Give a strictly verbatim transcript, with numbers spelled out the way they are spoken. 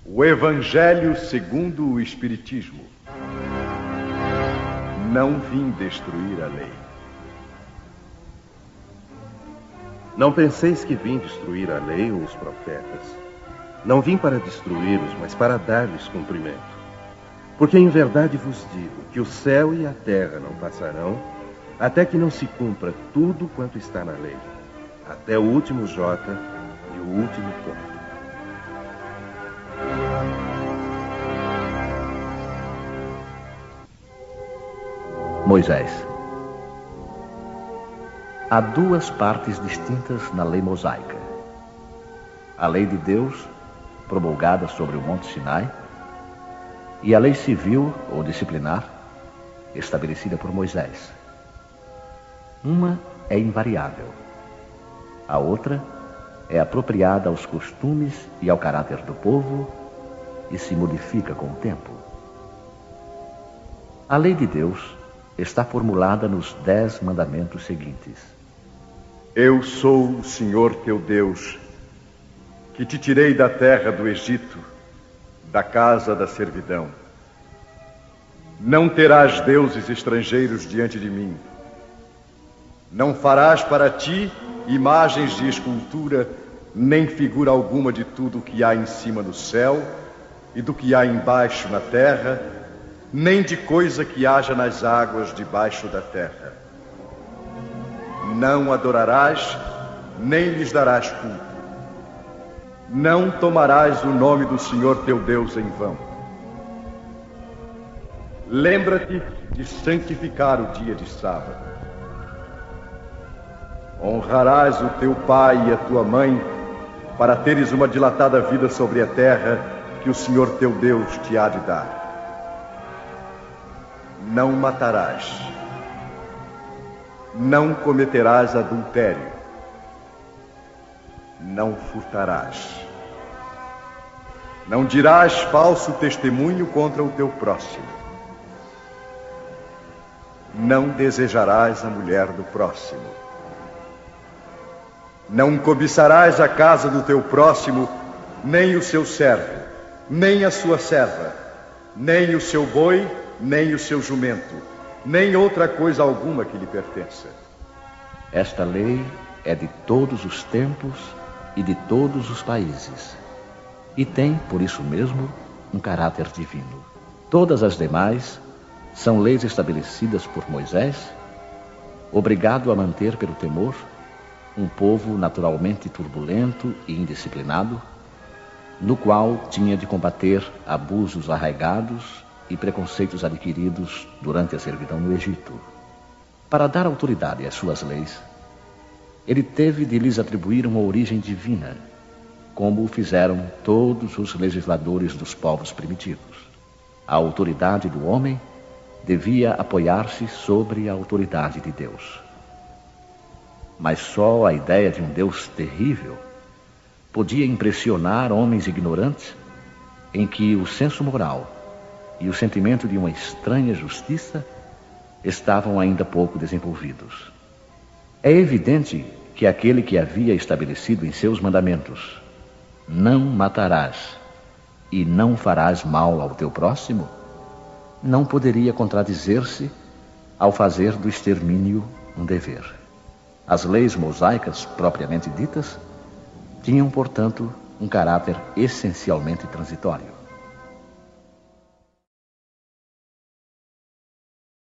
O Evangelho segundo o Espiritismo. Não vim destruir a lei. Não penseis que vim destruir a lei ou os profetas. Não vim para destruí-los, mas para dar-lhes cumprimento. Porque em verdade vos digo que o céu e a terra não passarão, até que não se cumpra tudo quanto está na lei, até o último jota e o último ponto. Moisés. Há duas partes distintas na lei mosaica. A lei de Deus, promulgada sobre o Monte Sinai, e a lei civil ou disciplinar, estabelecida por Moisés. Uma é invariável. A outra é apropriada aos costumes e ao caráter do povo e se modifica com o tempo. A lei de Deus está formulada nos dez mandamentos seguintes. Eu sou o Senhor teu Deus, que te tirei da terra do Egito, da casa da servidão. Não terás deuses estrangeiros diante de mim. Não farás para ti imagens de escultura, nem figura alguma de tudo o que há em cima no céu e do que há embaixo na terra, nem de coisa que haja nas águas debaixo da terra. Não adorarás, nem lhes darás culto. Não tomarás o nome do Senhor teu Deus em vão. Lembra-te de santificar o dia de sábado. Honrarás o teu pai e a tua mãe, para teres uma dilatada vida sobre a terra que o Senhor teu Deus te há de dar. Não matarás. Não cometerás adultério. Não furtarás. Não dirás falso testemunho contra o teu próximo. Não desejarás a mulher do próximo. Não cobiçarás a casa do teu próximo, nem o seu servo, nem a sua serva, nem o seu boi, nem o seu jumento, nem outra coisa alguma que lhe pertença. Esta lei é de todos os tempos e de todos os países, e tem, por isso mesmo, um caráter divino. Todas as demais são leis estabelecidas por Moisés, obrigado a manter pelo temor um povo naturalmente turbulento e indisciplinado, no qual tinha de combater abusos arraigados e preconceitos adquiridos durante a servidão no Egito. Para dar autoridade às suas leis, ele teve de lhes atribuir uma origem divina, como o fizeram todos os legisladores dos povos primitivos. A autoridade do homem devia apoiar-se sobre a autoridade de Deus. Mas só a ideia de um Deus terrível podia impressionar homens ignorantes em que o senso moral e o sentimento de uma estranha justiça estavam ainda pouco desenvolvidos. É evidente que aquele que havia estabelecido em seus mandamentos: não matarás e não farás mal ao teu próximo, não poderia contradizer-se ao fazer do extermínio um dever. As leis mosaicas, propriamente ditas, tinham, portanto, um caráter essencialmente transitório.